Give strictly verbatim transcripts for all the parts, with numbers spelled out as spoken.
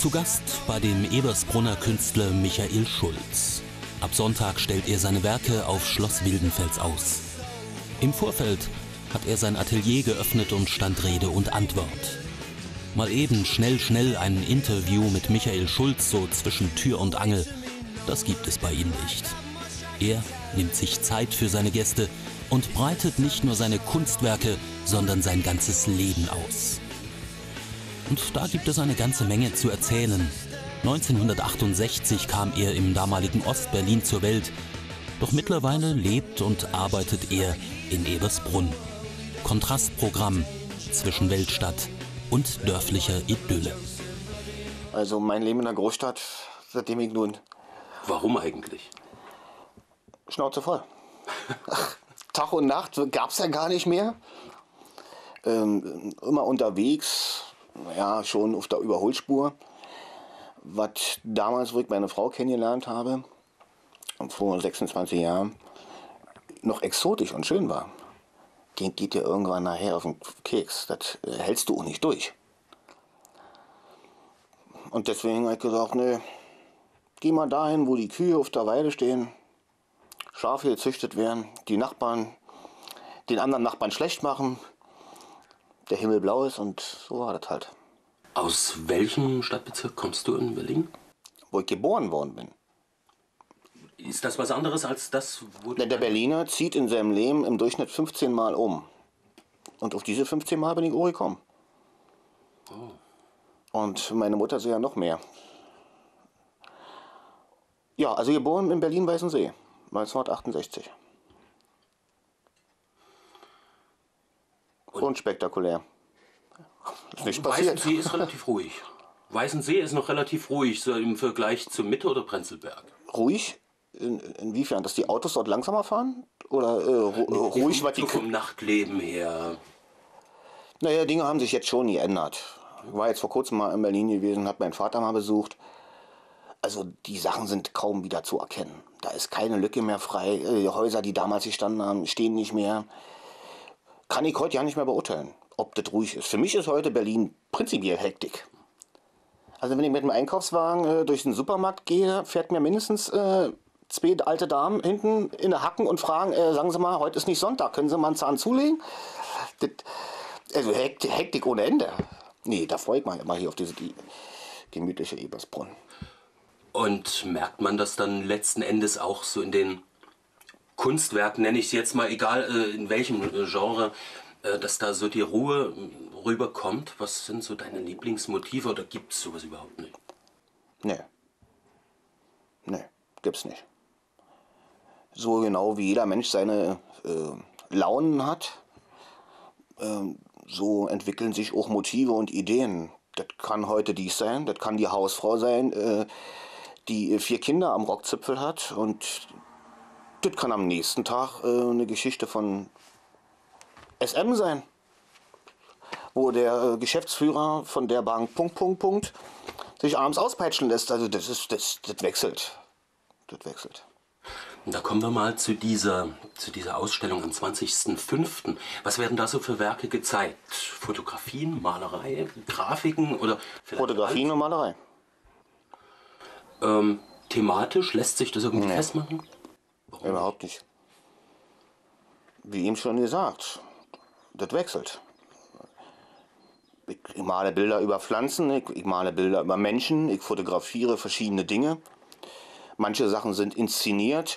Zu Gast bei dem Ebersbrunner Künstler Michael Schulz. Ab Sonntag stellt er seine Werke auf Schloss Wildenfels aus. Im Vorfeld hat er sein Atelier geöffnet und stand Rede und Antwort. Mal eben schnell, schnell ein Interview mit Michael Schulz, so zwischen Tür und Angel, das gibt es bei ihm nicht. Er nimmt sich Zeit für seine Gäste und breitet nicht nur seine Kunstwerke, sondern sein ganzes Leben aus. Und da gibt es eine ganze Menge zu erzählen. neunzehnhundertachtundsechzig kam er im damaligen Ostberlin zur Welt. Doch mittlerweile lebt und arbeitet er in Ebersbrunn. Kontrastprogramm zwischen Weltstadt und dörflicher Idylle. Also mein Leben in der Großstadt, seitdem ich nun... Warum eigentlich? Schnauze voll. Tag und Nacht gab es ja gar nicht mehr. Ähm, immer unterwegs, ja, schon auf der Überholspur. Was damals, wo ich meine Frau kennengelernt habe, vor sechsundzwanzig Jahren, noch exotisch und schön war, geht, geht dir irgendwann nachher auf den Keks. Das hältst du auch nicht durch. Und deswegen habe ich gesagt, ne, geh mal dahin, wo die Kühe auf der Weide stehen, Schafe gezüchtet werden, die Nachbarn den anderen Nachbarn schlecht machen, der Himmel blau ist, und so war das halt. Aus welchem Stadtbezirk kommst du in Berlin? Wo ich geboren worden bin. Ist das was anderes als das, wo Der Berliner zieht in seinem Leben im Durchschnitt fünfzehn Mal um. Und auf diese fünfzehn Mal bin ich auch gekommen. Oh. Und meine Mutter sogar noch mehr. Ja, also geboren in Berlin-Weißensee, neunzehnhundertachtundsechzig. Und unspektakulär. Ist nicht passiert. Weißensee ist relativ ruhig. Weißensee ist noch relativ ruhig, so im Vergleich zur Mitte oder Prenzlberg. Ruhig? In, inwiefern? Dass die Autos dort langsamer fahren? Oder äh, ru nee, ruhig, was die... Vom Nachtleben her. Naja, Dinge haben sich jetzt schon geändert. Ich war jetzt vor kurzem mal in Berlin gewesen, habe meinen Vater mal besucht. Also die Sachen sind kaum wieder zu erkennen. Da ist keine Lücke mehr frei. Die Häuser, die damals gestanden haben, stehen nicht mehr. Kann ich heute ja nicht mehr beurteilen, ob das ruhig ist. Für mich ist heute Berlin prinzipiell Hektik. Also wenn ich mit dem Einkaufswagen äh, durch den Supermarkt gehe, fährt mir mindestens äh, zwei alte Damen hinten in der Hacken und fragen, äh, sagen Sie mal, heute ist nicht Sonntag, können Sie mal einen Zahn zulegen? Das, also Hektik, Hektik ohne Ende. Nee, da freue ich mich immer hier auf diese die, gemütliche Ebersbrunn. Und merkt man das dann letzten Endes auch so in den Kunstwerken, nenne ich es jetzt mal, egal äh, in welchem äh, Genre, äh, dass da so die Ruhe äh, rüberkommt? Was sind so deine Lieblingsmotive oder gibt es sowas überhaupt nicht? Nee. Nee, gibt's nicht. So genau wie jeder Mensch seine äh, Launen hat, äh, so entwickeln sich auch Motive und Ideen. Das kann heute dies sein, das kann die Hausfrau sein, äh, die vier Kinder am Rockzipfel hat, und das kann am nächsten Tag äh, eine Geschichte von S M sein, wo der äh, Geschäftsführer von der Bank Punkt, Punkt, Punkt sich abends auspeitschen lässt. Also das ist, das, das wechselt. Das wechselt. Da kommen wir mal zu dieser, zu dieser Ausstellung am zwanzigsten fünften Was werden da so für Werke gezeigt? Fotografien, Malerei, Grafiken oder vielleicht Fotografien und Malerei. Ähm, thematisch lässt sich das irgendwie nee. festmachen? Warum Überhaupt nicht? Wie eben schon gesagt, das wechselt. Ich, ich male Bilder über Pflanzen, ich, ich male Bilder über Menschen, ich fotografiere verschiedene Dinge. Manche Sachen sind inszeniert,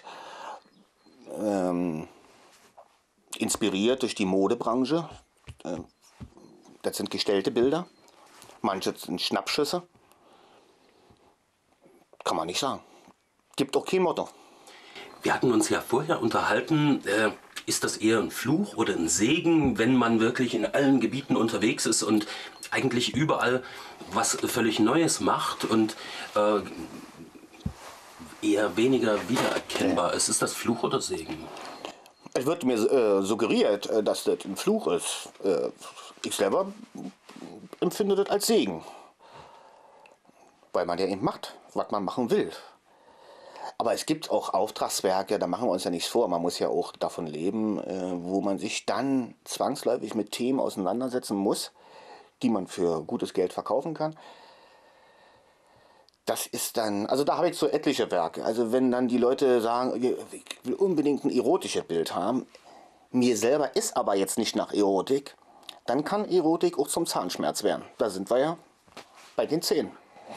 ähm, inspiriert durch die Modebranche. Äh, das sind gestellte Bilder. Manche sind Schnappschüsse. Kann man nicht sagen. Gibt auch kein Motto. Wir hatten uns ja vorher unterhalten, äh, ist das eher ein Fluch oder ein Segen, wenn man wirklich in allen Gebieten unterwegs ist und eigentlich überall was völlig Neues macht und äh, eher weniger wiedererkennbar ist? Ist das Fluch oder Segen? Es wird mir äh, suggeriert, äh, dass das ein Fluch ist. Äh, ich selber empfinde das als Segen. Weil man ja eben macht, was man machen will. Aber es gibt auch Auftragswerke, da machen wir uns ja nichts vor. Man muss ja auch davon leben, äh, wo man sich dann zwangsläufig mit Themen auseinandersetzen muss, die man für gutes Geld verkaufen kann. Das ist dann, also da habe ich so etliche Werke. Also wenn dann die Leute sagen, ich will unbedingt ein erotisches Bild haben, mir selber ist aber jetzt nicht nach Erotik, dann kann Erotik auch zum Zahnschmerz werden. Da sind wir ja bei den Zähnen.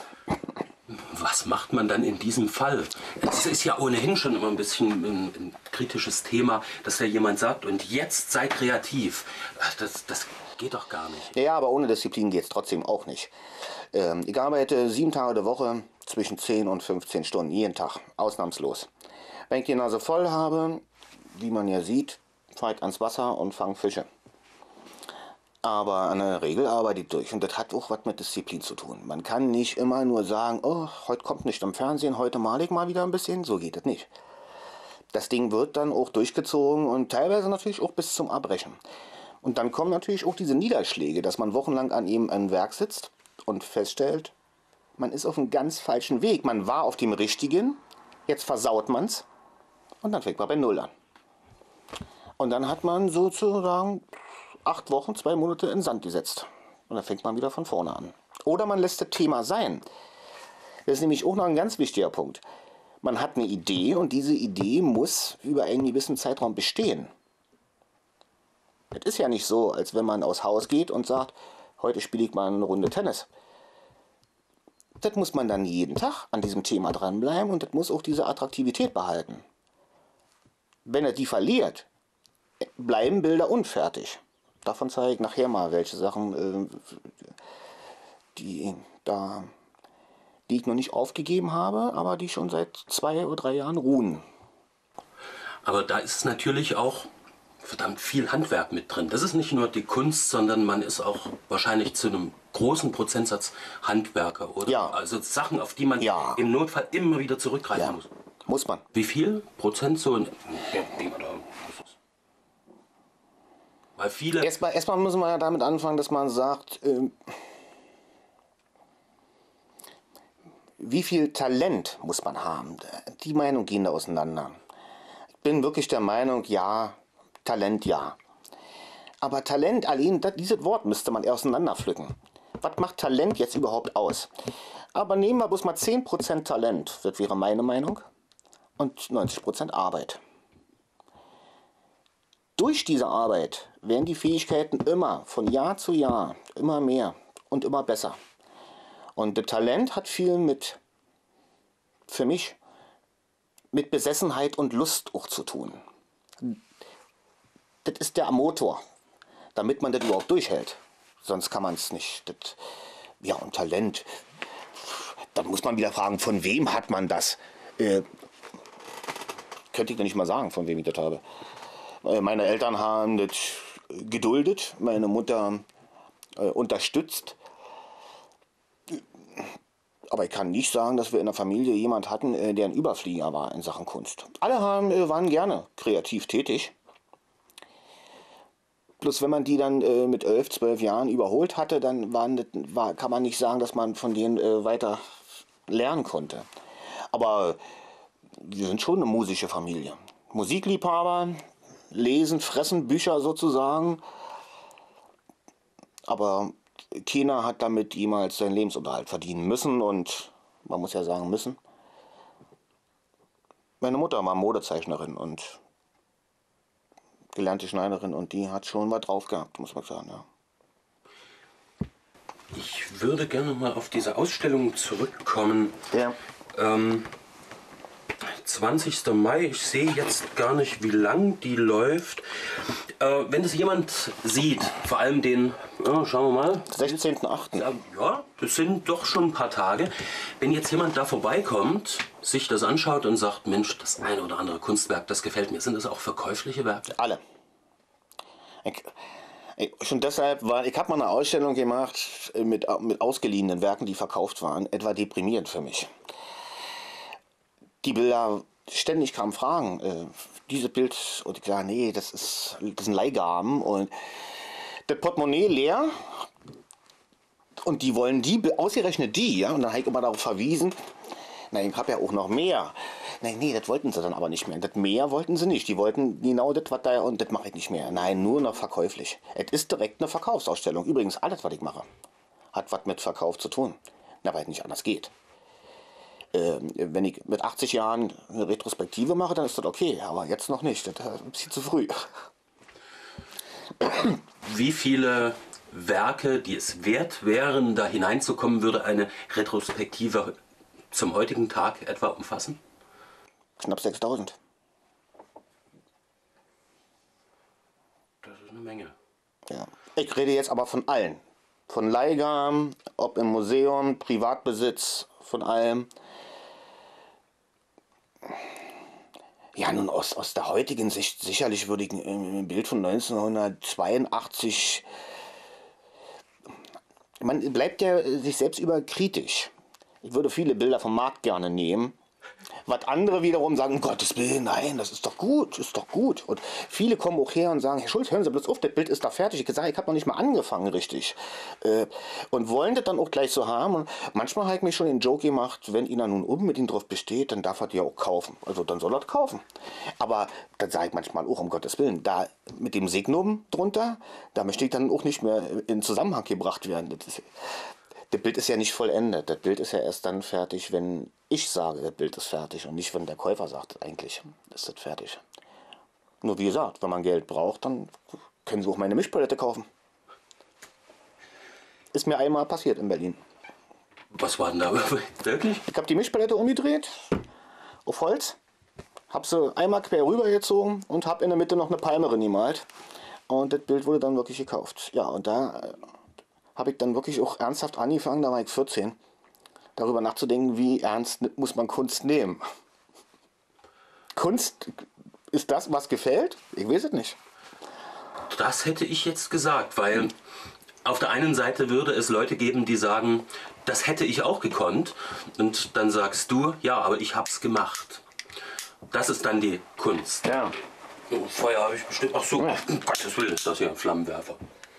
Was macht man dann in diesem Fall? Es ist ja ohnehin schon immer ein bisschen ein, ein kritisches Thema, dass da jemand sagt, und jetzt sei kreativ. Das, das geht doch gar nicht. Ja, aber ohne Disziplin geht es trotzdem auch nicht. Ähm, ich arbeite sieben Tage der Woche zwischen zehn und fünfzehn Stunden, jeden Tag, ausnahmslos. Wenn ich die Nase voll habe, wie man ja sieht, fahre ich ans Wasser und fange Fische. Aber in der Regel arbeite ich durch und das hat auch was mit Disziplin zu tun. Man kann nicht immer nur sagen, oh, heute kommt nicht im Fernsehen, heute male ich mal wieder ein bisschen. So geht das nicht. Das Ding wird dann auch durchgezogen und teilweise natürlich auch bis zum Abbrechen. Und dann kommen natürlich auch diese Niederschläge, dass man wochenlang an ihm ein Werk sitzt und feststellt, man ist auf einem ganz falschen Weg. Man war auf dem richtigen, jetzt versaut man es und dann fängt man bei Null an. Und dann hat man sozusagen acht Wochen, zwei Monate in den Sand gesetzt. Und dann fängt man wieder von vorne an. Oder man lässt das Thema sein. Das ist nämlich auch noch ein ganz wichtiger Punkt. Man hat eine Idee und diese Idee muss über einen gewissen Zeitraum bestehen. Es ist ja nicht so, als wenn man aus Haus geht und sagt, heute spiele ich mal eine Runde Tennis. Das muss man dann jeden Tag an diesem Thema dranbleiben und das muss auch diese Attraktivität behalten. Wenn er die verliert, bleiben Bilder unfertig. Davon zeige ich nachher mal, welche Sachen, die, da, die ich noch nicht aufgegeben habe, aber die schon seit zwei oder drei Jahren ruhen. Aber da ist natürlich auch verdammt viel Handwerk mit drin. Das ist nicht nur die Kunst, sondern man ist auch wahrscheinlich zu einem großen Prozentsatz Handwerker, oder? Ja. Also Sachen, auf die man ja. im Notfall immer wieder zurückgreifen ja. muss. Muss man. Wie viel Prozent so? Weil viele... Erstmal, erstmal müssen wir ja damit anfangen, dass man sagt, äh, wie viel Talent muss man haben? Die Meinungen gehen da auseinander. Ich bin wirklich der Meinung, ja, Talent ja. Aber Talent allein, das, dieses Wort müsste man auseinanderpflücken. Was macht Talent jetzt überhaupt aus? Aber nehmen wir bloß mal zehn Prozent Talent, das wäre meine Meinung, und neunzig Prozent Arbeit. Durch diese Arbeit werden die Fähigkeiten immer von Jahr zu Jahr immer mehr und immer besser. Und das Talent hat viel mit, für mich, mit Besessenheit und Lust auch zu tun. Das ist der Motor, damit man das überhaupt durchhält. Sonst kann man es nicht. Das, ja, und Talent, da muss man wieder fragen, von wem hat man das? Äh, könnte ich doch nicht mal sagen, von wem ich das habe. Meine Eltern haben das geduldet, meine Mutter äh, unterstützt. Aber ich kann nicht sagen, dass wir in der Familie jemand hatten, äh, der ein Überflieger war in Sachen Kunst. Alle haben, äh, waren gerne kreativ tätig. Bloß wenn man die dann äh, mit elf, zwölf Jahren überholt hatte, dann waren, war, kann man nicht sagen, dass man von denen äh, weiter lernen konnte. Aber wir sind schon eine musische Familie. Musikliebhaber, lesen, fressen Bücher sozusagen. Aber keiner hat damit jemals seinen Lebensunterhalt verdienen müssen und man muss ja sagen müssen. Meine Mutter war Modezeichnerin und gelernte Schneiderin und die hat schon was drauf gehabt, muss man sagen. Ja. Ich würde gerne mal auf diese Ausstellung zurückkommen. Ja. Ähm, zwanzigster Mai, ich sehe jetzt gar nicht, wie lang die läuft. Äh, wenn das jemand sieht, vor allem den, ja, schauen wir mal. sechzehnten achten Ja, ja, das sind doch schon ein paar Tage. Wenn jetzt jemand da vorbeikommt, sich das anschaut und sagt, Mensch, das eine oder andere Kunstwerk, das gefällt mir, sind das auch verkäufliche Werke? Alle. Ich, ich, schon deshalb, war, ich habe mal eine Ausstellung gemacht mit, mit ausgeliehenen Werken, die verkauft waren, etwa deprimierend für mich. Die Bilder, ständig kamen Fragen, äh, dieses Bild, und ich sage, nee, das, ist, das sind Leihgaben und das Portemonnaie leer und die wollen die, ausgerechnet die, ja, und dann habe ich immer darauf verwiesen, nein, ich habe ja auch noch mehr. Nein, nee, das wollten sie dann aber nicht mehr. Das mehr wollten sie nicht. Die wollten genau das, was da, und das mache ich nicht mehr. Nein, nur noch verkäuflich. Es ist direkt eine Verkaufsausstellung. Übrigens, alles, was ich mache, hat was mit Verkauf zu tun. Na, weil es nicht anders geht. Äh, wenn ich mit achtzig Jahren eine Retrospektive mache, dann ist das okay, aber jetzt noch nicht, das ist ein bisschen zu früh. Wie viele Werke, die es wert wären, da hineinzukommen, würde eine Retrospektive zum heutigen Tag etwa umfassen? Knapp sechstausend. Das ist eine Menge. Ja. Ich rede jetzt aber von allen. Von Leihgaben, ob im Museum, Privatbesitz, von allem. Ja, nun aus, aus der heutigen Sicht, sicherlich würde ich ein, ein Bild von neunzehnhundertzweiundachtzig, man bleibt ja sich selbst über kritisch. Ich würde viele Bilder vom Markt gerne nehmen. Was andere wiederum sagen, um Gottes Willen, nein, das ist doch gut, ist doch gut. Und viele kommen auch her und sagen, Herr Schulz, hören Sie bloß auf, das Bild ist da fertig. Ich sage, ich habe noch nicht mal angefangen richtig. Äh, und wollen das dann auch gleich so haben. Und manchmal habe ich mir schon den Joke gemacht, wenn Ihnen nun unbedingt drauf besteht, dann darf er die ja auch kaufen. Also dann soll er das kaufen. Aber dann sage ich manchmal auch, um Gottes Willen, da mit dem Signum drunter, da möchte ich dann auch nicht mehr in Zusammenhang gebracht werden. Das ist, das Bild ist ja nicht vollendet. Das Bild ist ja erst dann fertig, wenn ich sage, das Bild ist fertig und nicht, wenn der Käufer sagt, eigentlich ist das fertig. Nur wie gesagt, wenn man Geld braucht, dann können Sie auch meine Mischpalette kaufen. Ist mir einmal passiert in Berlin. Was war denn da wirklich? Ich habe die Mischpalette umgedreht, auf Holz, habe sie einmal quer rübergezogen und habe in der Mitte noch eine Palme gemalt. Und das Bild wurde dann wirklich gekauft. Ja, und da habe ich dann wirklich auch ernsthaft angefangen, da war ich vierzehn, darüber nachzudenken, wie ernst muss man Kunst nehmen. Kunst ist das, was gefällt? Ich weiß es nicht. Das hätte ich jetzt gesagt, weil auf der einen Seite würde es Leute geben, die sagen, das hätte ich auch gekonnt. Und dann sagst du, ja, aber ich hab's gemacht. Das ist dann die Kunst. Ja. Oh, Feuer habe ich bestimmt. Ach so, Ja. um Gottes Willen ist das hier ein Flammenwerfer.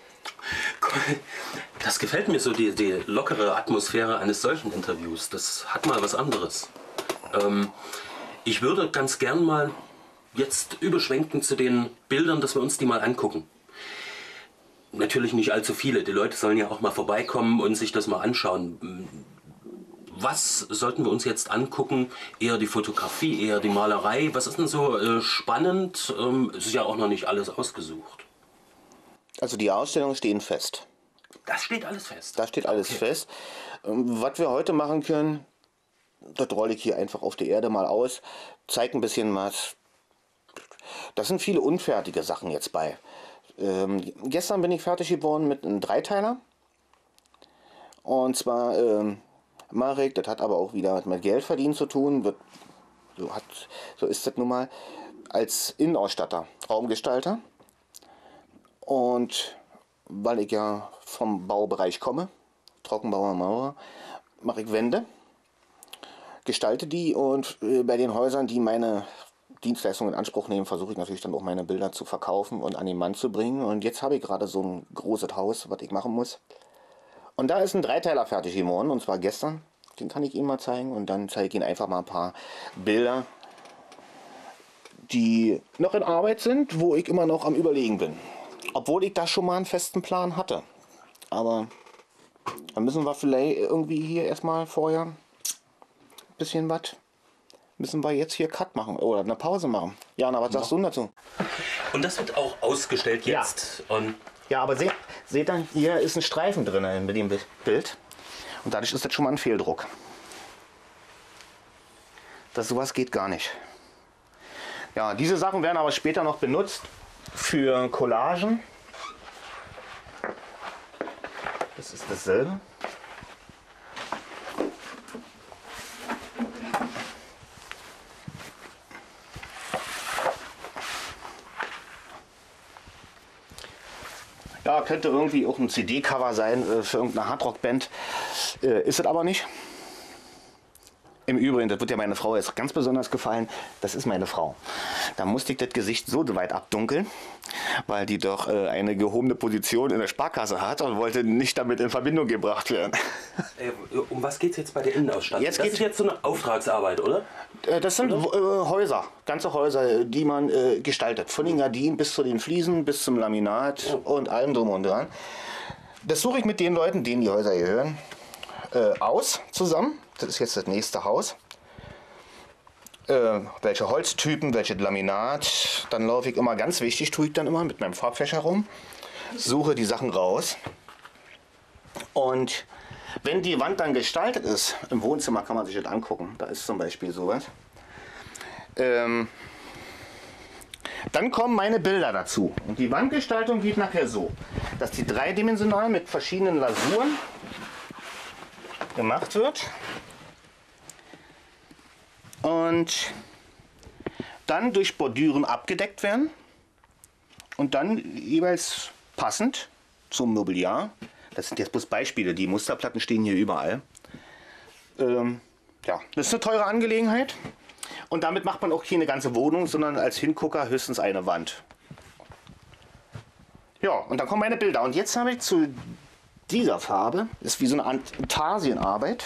Das gefällt mir so, die, die lockere Atmosphäre eines solchen Interviews. Das hat mal was anderes. Ähm, ich würde ganz gern mal jetzt überschwenken zu den Bildern, dass wir uns die mal angucken. Natürlich nicht allzu viele. Die Leute sollen ja auch mal vorbeikommen und sich das mal anschauen. Was sollten wir uns jetzt angucken? Eher die Fotografie, eher die Malerei? Was ist denn so äh, spannend? Ähm, es ist ja auch noch nicht alles ausgesucht. Also die Ausstellungen stehen fest. Das steht alles fest. Da steht alles Okay. fest. Ähm, Was wir heute machen können, das rolle ich hier einfach auf die Erde mal aus, zeige ein bisschen was. Das sind viele unfertige Sachen jetzt bei. Ähm, gestern bin ich fertig geworden mit einem Dreiteiler. Und zwar ähm, Marek, das hat aber auch wieder mit Geldverdienen zu tun. Wird, so, hat, so ist das nun mal. Als Innenausstatter, Raumgestalter. Und weil ich ja vom Baubereich komme, Trockenbauer, Maurer, mache ich Wände, gestalte die und äh, bei den Häusern, die meine Dienstleistungen in Anspruch nehmen, versuche ich natürlich dann auch meine Bilder zu verkaufen und an den Mann zu bringen. Und jetzt habe ich gerade so ein großes Haus, was ich machen muss. Und da ist ein Dreiteiler fertig geworden, und zwar gestern. Den kann ich Ihnen mal zeigen und dann zeige ich Ihnen einfach mal ein paar Bilder, die noch in Arbeit sind, wo ich immer noch am Überlegen bin. Obwohl ich da schon mal einen festen Plan hatte. Aber dann müssen wir vielleicht irgendwie hier erstmal vorher ein bisschen was. Müssen wir jetzt hier Cut machen oder eine Pause machen. Jana, was sagst du dazu? Und das wird auch ausgestellt jetzt. Ja, und ja, aber seht, seht ihr, hier ist ein Streifen drin mit dem Bild. Und dadurch ist das schon mal ein Fehldruck. Das sowas geht gar nicht. Ja, diese Sachen werden aber später noch benutzt für Collagen. Das ist dasselbe. Ja, könnte irgendwie auch ein C D-Cover sein äh, für irgendeine Hardrock-Band. Äh, ist es aber nicht. Im Übrigen, das wird ja meine Frau jetzt ganz besonders gefallen, das ist meine Frau. Da musste ich das Gesicht so weit abdunkeln, weil die doch äh, eine gehobene Position in der Sparkasse hat und wollte nicht damit in Verbindung gebracht werden. Äh, um was geht es jetzt bei der Innenausstattung? Jetzt das geht's- ist jetzt so eine Auftragsarbeit, oder? Äh, das sind äh, Häuser, ganze Häuser, die man äh, gestaltet. Von den Gardinen bis zu den Fliesen, bis zum Laminat und allem drum und dran. Das suche ich mit den Leuten, denen die Häuser gehören, äh, aus zusammen. Das ist jetzt das nächste Haus. äh, welche Holztypen, welche Laminat. Dann laufe ich immer, ganz wichtig, tue ich dann immer mit meinem Farbfächer rum, suche die Sachen raus. Und wenn die Wand dann gestaltet ist, im Wohnzimmer kann man sich das angucken, da ist zum Beispiel sowas, ähm, dann kommen meine Bilder dazu. Und die Wandgestaltung geht nachher so, dass die dreidimensional mit verschiedenen Lasuren gemacht wird und dann durch Bordüren abgedeckt werden und dann jeweils passend zum Mobiliar. Das sind jetzt bloß Beispiele, die Musterplatten stehen hier überall. Ähm, ja, das ist eine teure Angelegenheit und damit macht man auch keine ganze Wohnung, sondern als Hingucker höchstens eine Wand. Ja, und dann kommen meine Bilder und jetzt habe ich zu dieser Farbe, ist wie so eine Intarsienarbeit.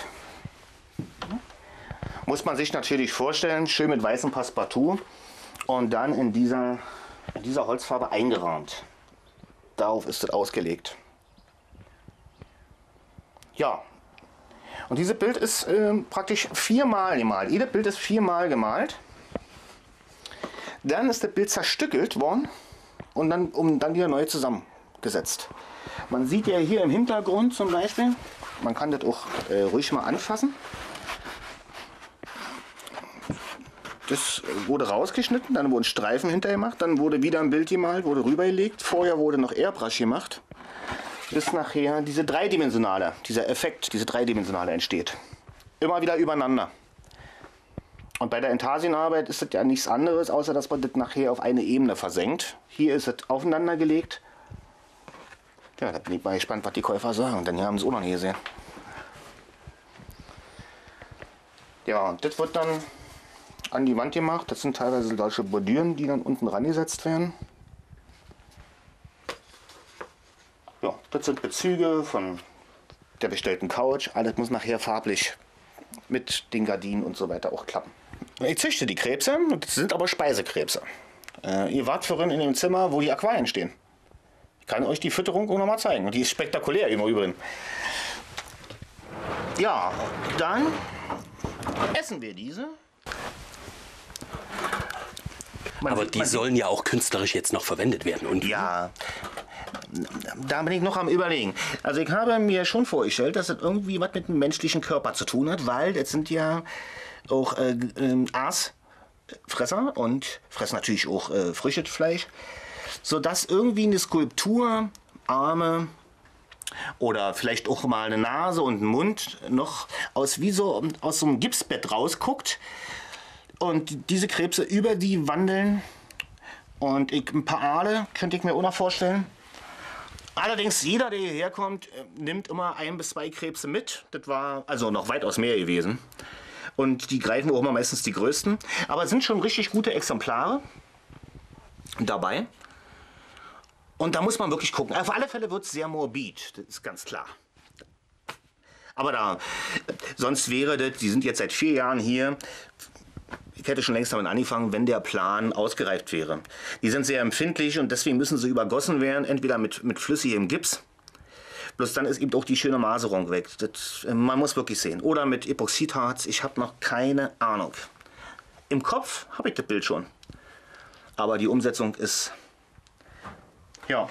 Muss man sich natürlich vorstellen, schön mit weißem Passepartout und dann in dieser, in dieser Holzfarbe eingerahmt. Darauf ist es ausgelegt. Ja, und dieses Bild ist äh, praktisch viermal gemalt. Jedes Bild ist viermal gemalt. Dann ist das Bild zerstückelt worden und dann, um dann wieder neu zusammengesetzt. Man sieht ja hier im Hintergrund zum Beispiel, man kann das auch äh, ruhig mal anfassen. Das wurde rausgeschnitten, dann wurden Streifen hintergemacht, dann wurde wieder ein Bild gemalt, wurde rübergelegt. Vorher wurde noch Airbrush gemacht, bis nachher diese dreidimensionale, dieser Effekt, diese dreidimensionale entsteht. Immer wieder übereinander. Und bei der Intarsienarbeit ist das ja nichts anderes, außer dass man das nachher auf eine Ebene versenkt. Hier ist es aufeinander gelegt. Ja, da bin ich mal gespannt, was die Käufer sagen, denn hier haben sie es auch noch nie gesehen. Ja, und das wird dann an die Wand gemacht. Das sind teilweise solche Bordüren, die dann unten rangesetzt werden. Ja, das sind Bezüge von der bestellten Couch. Alles muss nachher farblich mit den Gardinen und so weiter auch klappen. Ich züchte die Krebse, das sind aber Speisekrebse. Äh, ihr wart vorhin in dem Zimmer, wo die Aquarien stehen. Ich kann euch die Fütterung auch noch mal zeigen. Und die ist spektakulär im Übrigen. Ja, dann essen wir diese. Man aber sieht, die sollen sieht, ja auch künstlerisch jetzt noch verwendet werden. Und ja, da bin ich noch am Überlegen. Also ich habe mir schon vorgestellt, dass das irgendwie was mit dem menschlichen Körper zu tun hat, weil das sind ja auch äh, äh, Aasfresser und fressen natürlich auch äh, frisches Fleisch, sodass irgendwie eine Skulptur, Arme oder vielleicht auch mal eine Nase und ein Mund noch aus wie so aus so einem Gipsbett rausguckt. Und diese Krebse über die wandeln und ich, ein paar Aale könnte ich mir auch noch vorstellen. Allerdings jeder, der hierher kommt, nimmt immer ein bis zwei Krebse mit. Das war also noch weitaus mehr gewesen. Und die greifen auch immer meistens die größten. Aber es sind schon richtig gute Exemplare dabei. Und da muss man wirklich gucken. Auf alle Fälle wird es sehr morbid, das ist ganz klar. Aber da, sonst wäre das, die sind jetzt seit vier Jahren hier. Ich hätte schon längst damit angefangen, wenn der Plan ausgereift wäre. Die sind sehr empfindlich und deswegen müssen sie übergossen werden, entweder mit, mit flüssigem Gips. Bloß dann ist eben auch die schöne Maserung weg. Das, man muss wirklich sehen. Oder mit Epoxidharz, ich habe noch keine Ahnung. Im Kopf habe ich das Bild schon. Aber die Umsetzung ist, ja.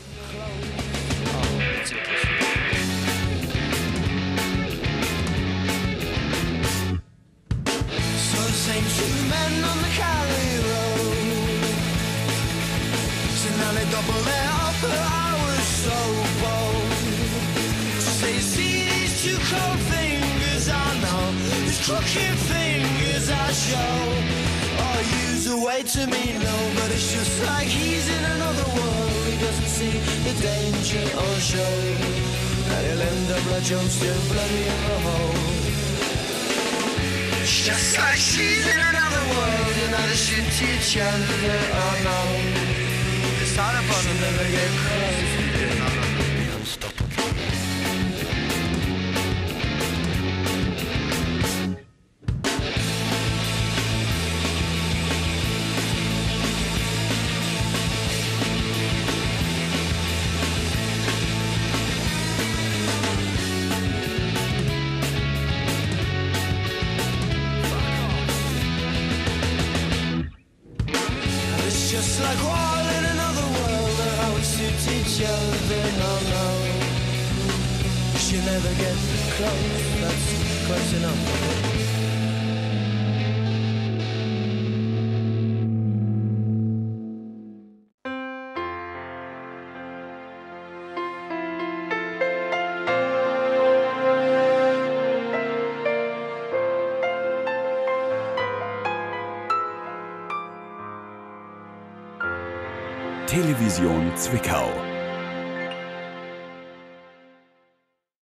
Two men on the Cali Road. So now they double it up, but I was so bold. So you see these two cold fingers I know, these crooked fingers I show. Oh, use a way to me, no, but it's just like he's in another world. He doesn't see the danger or show. And he'll end up like Johnston, bloody in the hole. Just like she's in another world, another shit to each other, oh no. It's hard upon them, never get close. just like all in another world, or how we suit each other. No, no, she'll never get close. That's close enough. Television Zwickau.